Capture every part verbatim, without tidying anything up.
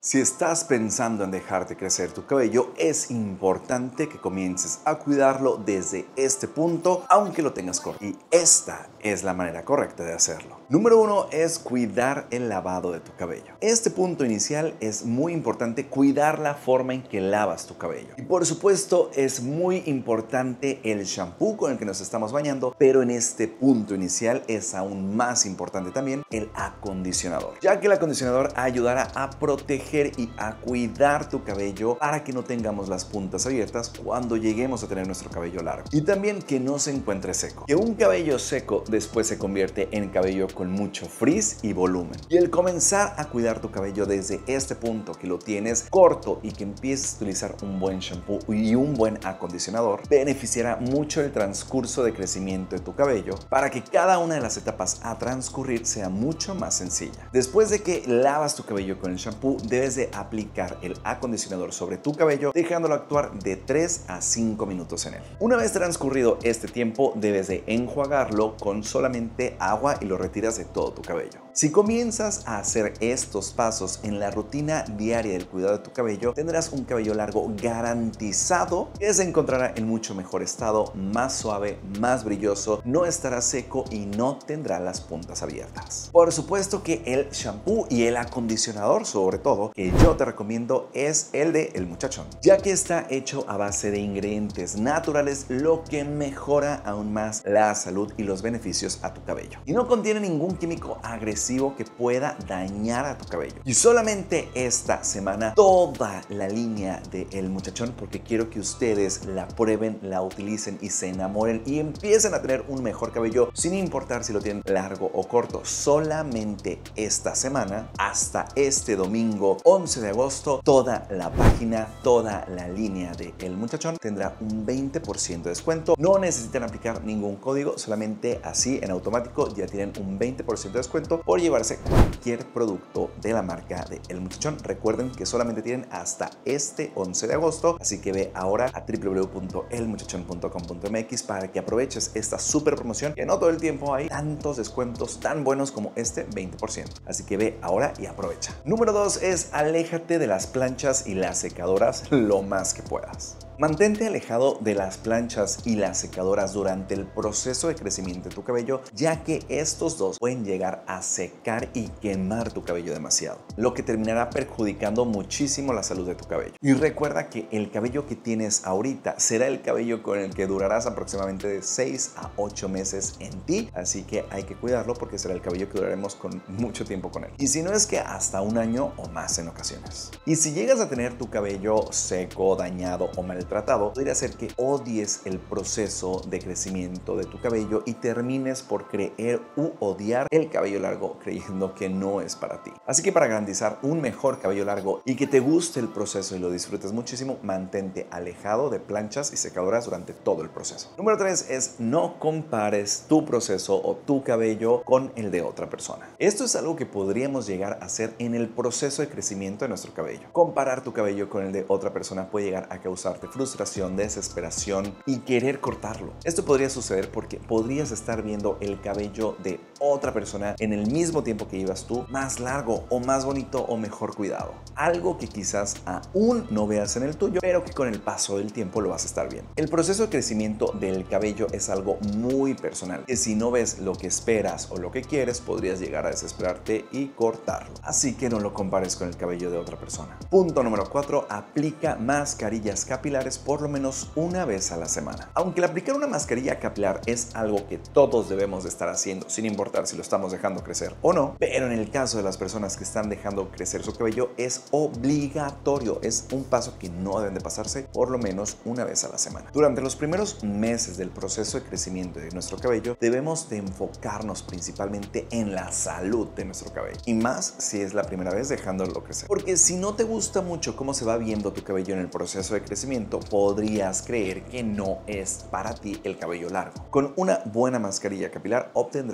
Si estás pensando en dejarte crecer tu cabello, es importante que comiences a cuidarlo desde este punto, aunque lo tengas corto. Y esta es la manera correcta de hacerlo. Número uno es cuidar el lavado de tu cabello. Este punto inicial es muy importante, cuidar la forma en que lavas tu cabello. Y por supuesto es muy importante el shampoo con el que nos estamos bañando, pero en este punto inicial es aún más importante también el acondicionador, ya que el acondicionador ayudará a proteger y a cuidar tu cabello para que no tengamos las puntas abiertas cuando lleguemos a tener nuestro cabello largo. Y también que no se encuentre seco. Que un cabello seco después se convierte en cabello con mucho frizz y volumen. Y el comenzar a cuidar tu cabello desde este punto, que lo tienes corto y que empieces a utilizar un buen shampoo y un buen acondicionador, beneficiará mucho el transcurso de crecimiento de tu cabello para que cada una de las etapas a transcurrir sea mucho más sencilla. Después de que lavas tu cabello con el shampoo, debes de aplicar el acondicionador sobre tu cabello, dejándolo actuar de tres a cinco minutos en él. Una vez transcurrido este tiempo, debes de enjuagarlo con solamente agua y lo retiras de todo tu cabello. Si comienzas a hacer estos pasos en la rutina diaria del cuidado de tu cabello, tendrás un cabello largo garantizado que se encontrará en mucho mejor estado, más suave, más brilloso, no estará seco y no tendrá las puntas abiertas. Por supuesto que el shampoo y el acondicionador, sobre todo, que yo te recomiendo es el de El Muchachón, ya que está hecho a base de ingredientes naturales, lo que mejora aún más la salud y los beneficios a tu cabello. Y no contiene ningún químico agresivo que pueda dañar a tu cabello. Y solamente esta semana toda la línea de El Muchachón, porque quiero que ustedes la prueben, la utilicen y se enamoren y empiecen a tener un mejor cabello sin importar si lo tienen largo o corto. Solamente esta semana hasta este domingo once de agosto, toda la página, toda la línea de El Muchachón tendrá un veinte por ciento de descuento. No necesitan aplicar ningún código, solamente así en automático ya tienen un veinte por ciento de descuento por llevarse cualquier producto de la marca de El Muchachón. Recuerden que solamente tienen hasta este once de agosto, así que ve ahora a w w w punto el muchachón punto com punto m x para que aproveches esta super promoción, que no todo el tiempo hay tantos descuentos tan buenos como este veinte por ciento. Así que ve ahora y aprovecha. Número dos es aléjate de las planchas y las secadoras lo más que puedas. Mantente alejado de las planchas y las secadoras durante el proceso de crecimiento de tu cabello, ya que estos dos pueden llegar a secar y quemar tu cabello demasiado, lo que terminará perjudicando muchísimo la salud de tu cabello. Y recuerda que el cabello que tienes ahorita será el cabello con el que durarás aproximadamente de seis a ocho meses en ti, así que hay que cuidarlo porque será el cabello que duraremos con mucho tiempo con él. Y si no es que hasta un año o más en ocasiones. Y si llegas a tener tu cabello seco, dañado o mal tratado, podría ser que odies el proceso de crecimiento de tu cabello y termines por creer u odiar el cabello largo creyendo que no es para ti. Así que para garantizar un mejor cabello largo y que te guste el proceso y lo disfrutes muchísimo, mantente alejado de planchas y secadoras durante todo el proceso. Número tres es no compares tu proceso o tu cabello con el de otra persona. Esto es algo que podríamos llegar a hacer en el proceso de crecimiento de nuestro cabello. Comparar tu cabello con el de otra persona puede llegar a causarte frustración, desesperación y querer cortarlo. Esto podría suceder porque podrías estar viendo el cabello de otra persona en el mismo tiempo que llevas tú, más largo o más bonito o mejor cuidado. Algo que quizás aún no veas en el tuyo, pero que con el paso del tiempo lo vas a estar viendo. El proceso de crecimiento del cabello es algo muy personal, que si no ves lo que esperas o lo que quieres, podrías llegar a desesperarte y cortarlo. Así que no lo compares con el cabello de otra persona. Punto número cuatro, aplica mascarillas capilares por lo menos una vez a la semana. Aunque el aplicar una mascarilla capilar es algo que todos debemos de estar haciendo, sin importar si lo estamos dejando crecer o no, pero en el caso de las personas que están dejando crecer su cabello es obligatorio, es un paso que no deben de pasarse por lo menos una vez a la semana. Durante los primeros meses del proceso de crecimiento de nuestro cabello, debemos de enfocarnos principalmente en la salud de nuestro cabello, y más si es la primera vez dejándolo crecer, porque si no te gusta mucho cómo se va viendo tu cabello en el proceso de crecimiento, podrías creer que no es para ti el cabello largo. Con una buena mascarilla capilar obtendrás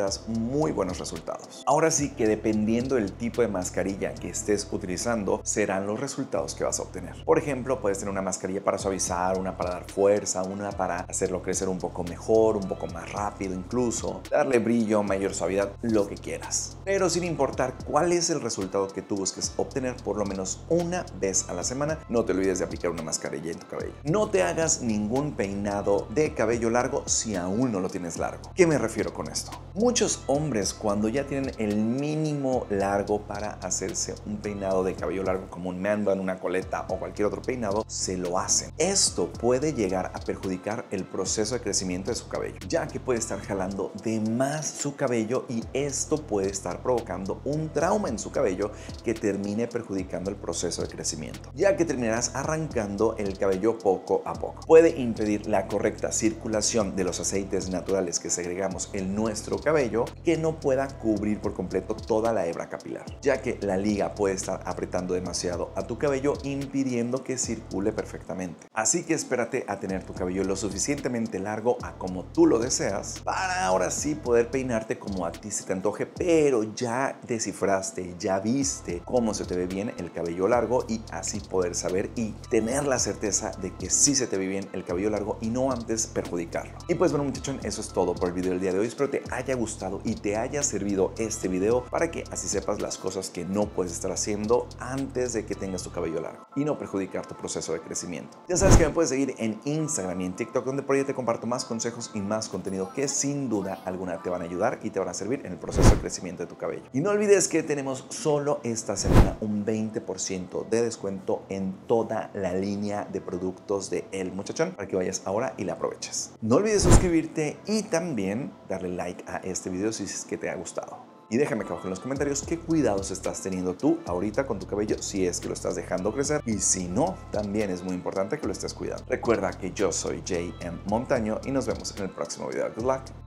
muy buenos resultados. Ahora sí que dependiendo del tipo de mascarilla que estés utilizando, serán los resultados que vas a obtener. Por ejemplo, puedes tener una mascarilla para suavizar, una para dar fuerza, una para hacerlo crecer un poco mejor, un poco más rápido incluso, darle brillo, mayor suavidad, lo que quieras. Pero sin importar cuál es el resultado que tú busques obtener, por lo menos una vez a la semana, no te olvides de aplicar una mascarilla en tu cabello. No te hagas ningún peinado de cabello largo si aún no lo tienes largo. ¿Qué me refiero con esto? Muchos hombres, cuando ya tienen el mínimo largo para hacerse un peinado de cabello largo como un man bun, una coleta o cualquier otro peinado, se lo hacen. Esto puede llegar a perjudicar el proceso de crecimiento de su cabello, ya que puede estar jalando de más su cabello y esto puede estar provocando un trauma en su cabello que termine perjudicando el proceso de crecimiento, ya que terminarás arrancando el cabello poco a poco. Puede impedir la correcta circulación de los aceites naturales que segregamos en nuestro cabello, que no pueda cubrir por completo toda la hebra capilar, ya que la liga puede estar apretando demasiado a tu cabello, impidiendo que circule perfectamente. Así que espérate a tener tu cabello lo suficientemente largo a como tú lo deseas, para ahora sí poder peinarte como a ti se te antoje, pero ya descifraste, ya viste cómo se te ve bien el cabello largo y así poder saber y tener la certeza de que sí se te ve bien el cabello largo y no antes perjudicarlo. Y pues bueno, muchachón, eso es todo por el video del día de hoy. Espero te haya gustado y te haya servido este video para que así sepas las cosas que no puedes estar haciendo antes de que tengas tu cabello largo y no perjudicar tu proceso de crecimiento. Ya sabes que me puedes seguir en Instagram y en TikTok, donde por ahí te comparto más consejos y más contenido que sin duda alguna te van a ayudar y te van a servir en el proceso de crecimiento de tu cabello. Y no olvides que tenemos solo esta semana un veinte por ciento de descuento en toda la línea de productos de El Muchachón para que vayas ahora y la aproveches. No olvides suscribirte y también darle like a este video si es que te ha gustado. Y déjame acá abajo en los comentarios qué cuidados estás teniendo tú ahorita con tu cabello, si es que lo estás dejando crecer, y si no, también es muy importante que lo estés cuidando. Recuerda que yo soy J M Montaño y nos vemos en el próximo video. Good luck.